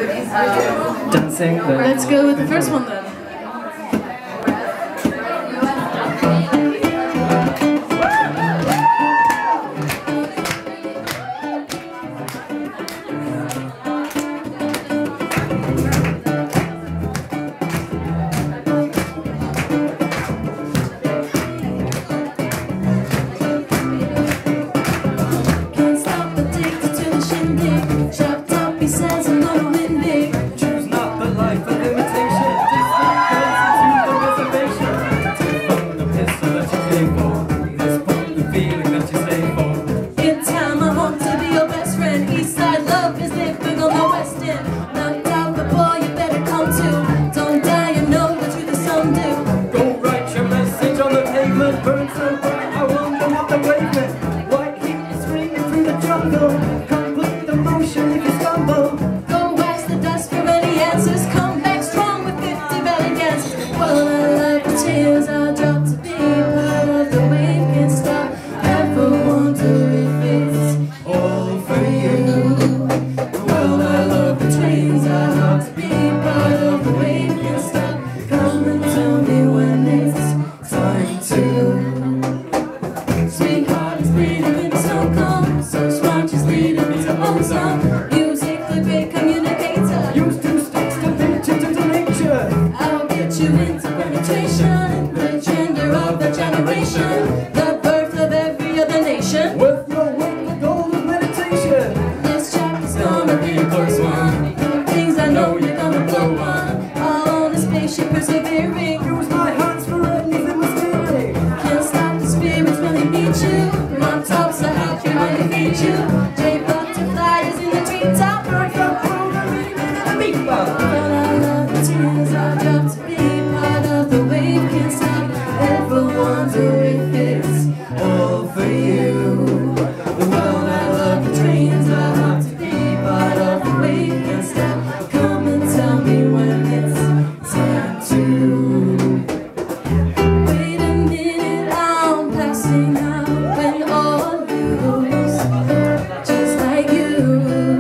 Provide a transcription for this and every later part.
Dancing. Let's go with the first one then. He says I'm gonna win big. Choose not the life of imitation. This life goes into the reservation. Take from the pistol that you pay for. This from the feeling that you stay for. In time I want to be your best friend. Eastside love is living on the west end. Knocked out the boy, you better come to. Don't die, you know what you the sun do. Go write your message on the pavement. Burn so bright, I wonder what the wavelength. White heat is screaming through the jungle. Complete the motion if you stumble. Go wax the dust for any answers. Come back strong with 50 belly dancers. Well, I love the tears I drop to be part of the wave. Can't stop, ever wonder if it's all for you. Well, I love the trains I love to be part of the wave. Can't stop, come and tell me when it's time to. Sweetheart is breathing in the snow cone. So strong she's leading me to ozone. Music, the great communicator. Use two sticks to nature to nature. I'll get you into penetration. The gender of the generation. The birth of every other nation. Worth your weight, the gold of meditation. This chapter's gonna be a close one. Things I know you're gonna blow on. All on a spaceship persevering. Use my hands for anything was steering. Can't stop the spirits when they meet you. Mountaintops are how can I defeat you? Jay butterfly is in the treetop. Bird from programming and a meatball. But I love the tears I drop to be part of the wave. Can't stop, ever wonder if it's all for you. Well, I love the trains I love to be part of the wave. Can't stop, come and tell me when it's time to. Wait a minute, I'm passing out when all lose, just like you.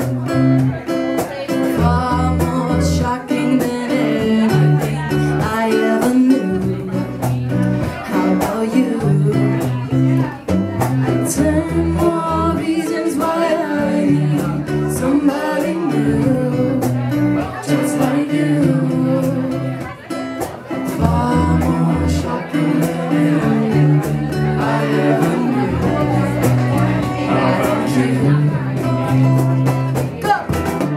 Far more shocking than anything I ever knew. How about you? 10 more reasons why I need somebody new, just like you. Far more shocking than anything I ever knew. How about you? Go!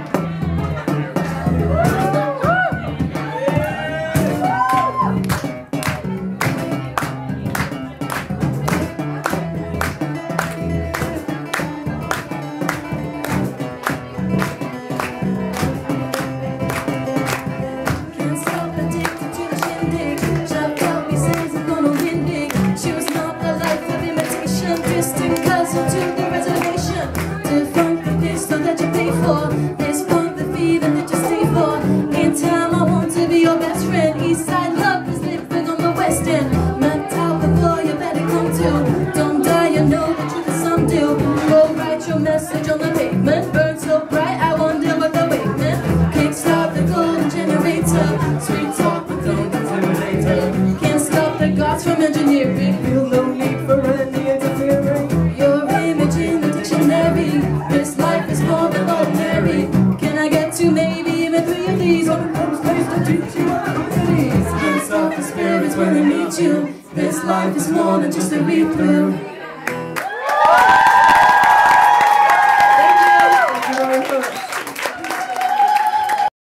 Can't stop, addicted to the shindig. Chopped up, he says I'm gonna win big. Choose not the life of imitation. Distant cousin to the reservation. To funk the pistol that you pay for. This funk the feeling that you stay for. In time I want to be your best friend. Eastside love is living on the west end. Knocked out before you better come to. Don't die, you know what you the sun do. Go write your message on the pavement. Burn so bright, I wonder what the wavelength. Kickstart the golden generator. Sweet talk, but don't intimidate her. Can't stop the gods from engineering. Feel no need for any interfering. Your image in the dictionary. This life is more than ordinary. Can I get two, maybe even 3 of these? One comes place to teach you abilities. Can't stop the spirits when they meet you. This life is more than just a read-through.